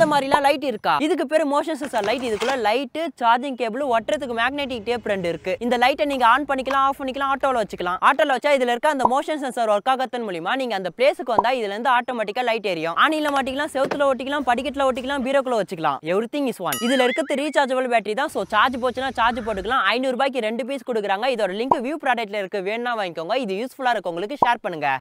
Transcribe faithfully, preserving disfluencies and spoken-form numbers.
மாதிரிலாம் லைட் இருக்கா? இதுக்கு பேரு மோஷன் சென்சார் லைட். இதுக்குள்ள லைட், சார்ஜிங் கேபிள், ஒட்டுறதுக்கு மேக்னெட்டிக் டேப் ரெண்டு இருக்கு. இந்த லைட்டை நீங்க ஆன் பண்ணிக்கலாம், ஆஃப் பண்ணிக்கலாம், ஆட்டோல வச்சுக்கலாம். ஆட்டோல வச்சா இதுல இருக்க அந்த மோஷன் சென்சார் ஒர்க் ஆகத்தன் மூலமா நீங்க அந்த பிளேஸ்க்கு வந்தா இதுல இருந்து ஆட்டோமேட்டிக்கா லைட் எரியும். ஆணில மாட்டிக்கலாம், செவுத்துல ஒட்டிக்கலாம், படிக்கட்டுல ஒட்டிக்கலாம், பீரோக்குள்ள வச்சுக்கலாம். Everything is one. இதுல இருக்கிறது ரீசார்ஜபிள் பேட்டரி தான். சோ சார்ஜ் போச்சுனா சார்ஜ் போட்டுக்கலாம். ஐநூறு ரூபாய்க்கு ரெண்டு பீஸ் கொடுக்குறாங்க. இதோட லிங்க் வியூ ப்ராடக்ட்ல இருக்கு. வேணும்னா வாங்கிக்கோங்க. இது யூஸ்ஃபுல்லா இருக்கு, உங்களுக்கு ஷேர் பண்ணுங்க.